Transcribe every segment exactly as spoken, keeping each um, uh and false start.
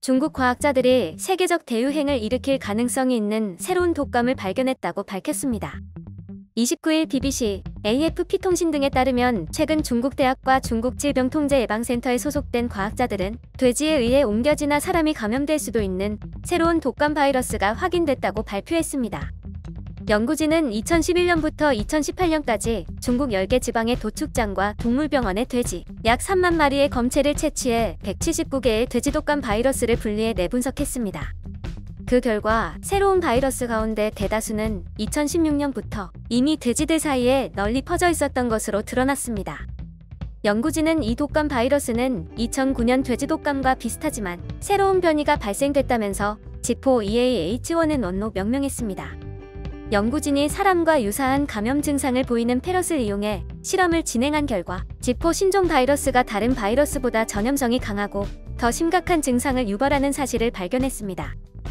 중국 과학자들이 세계적 대유행을 일으킬 가능성이 있는 새로운 독감을 발견했다고 밝혔습니다. 이십구일 비비씨, 에이에프피 통신 등에 따르면 최근 중국 대학과 중국 질병통제예방센터에 소속된 과학자들은 돼지에 의해 옮겨지나 사람이 감염될 수도 있는 새로운 독감 바이러스가 확인됐다고 발표했습니다. 연구진은 이천십일년부터 이천십팔년까지 중국 열 개 지방의 도축장과 동물병원의 돼지 약 삼만 마리의 검체를 채취해 백칠십구 개의 돼지 독감 바이러스를 분리해 내분석했습니다. 그 결과 새로운 바이러스 가운데 대다수는 이천십육년부터 이미 돼지들 사이에 널리 퍼져 있었던 것으로 드러났습니다. 연구진은 이 독감 바이러스는 이천구년 돼지 독감과 비슷하지만 새로운 변이가 발생됐다면서 지포 이에이에이치 원 엔 원로 명명했습니다. 연구진이 사람과 유사한 감염 증상을 보이는 페럿을 이용해 실험을 진행한 결과 지포 신종 바이러스가 다른 바이러스보다 전염성이 강하고 더 심각한 증상을 유발하는 사실을 발견했습니다.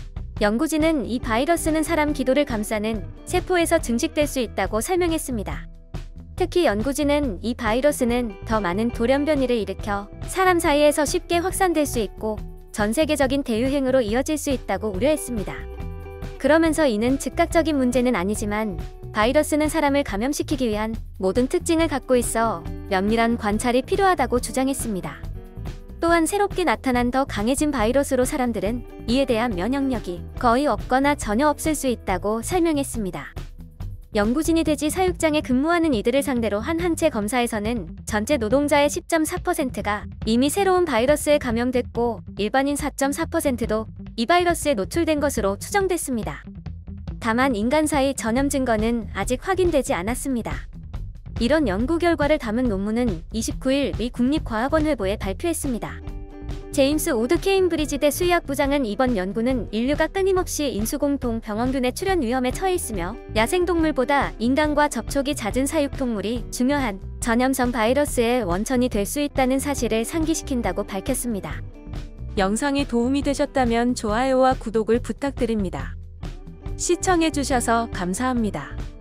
연구진은 이 바이러스는 사람 기도를 감싸는 세포에서 증식될 수 있다고 설명했습니다. 특히 연구진은 이 바이러스는 더 많은 돌연 변이를 일으켜 사람 사이에서 쉽게 확산될 수 있고 전 세계적인 대유행으로 이어질 수 있다고 우려했습니다. 그러면서 이는 즉각적인 문제는 아니지만 바이러스는 사람을 감염시키기 위한 모든 특징을 갖고 있어 면밀한 관찰이 필요하다고 주장했습니다. 또한 새롭게 나타난 더 강해진 바이러스로 사람들은 이에 대한 면역력이 거의 없거나 전혀 없을 수 있다고 설명했습니다. 연구진이 돼지 사육장에 근무하는 이들을 상대로 한 항체 검사에서는 전체 노동자의 십 점 사 퍼센트가 이미 새로운 바이러스에 감염됐고 일반인 사 점 사 퍼센트도 이 바이러스에 노출된 것으로 추정됐습니다. 다만 인간 사이 전염 증거는 아직 확인되지 않았습니다. 이런 연구 결과를 담은 논문은 이십구일 미 국립과학원 회보에 발표했습니다. 제임스 오드 케임브리지대 수의학부장은 이번 연구는 인류가 끊임없이 인수공통 병원균의 출현 위험에 처해 있으며 야생동물보다 인간과 접촉이 잦은 사육동물이 중요한 전염성 바이러스의 원천이 될 수 있다는 사실을 상기시킨다고 밝혔습니다. 영상이 도움이 되셨다면 좋아요와 구독을 부탁드립니다. 시청해주셔서 감사합니다.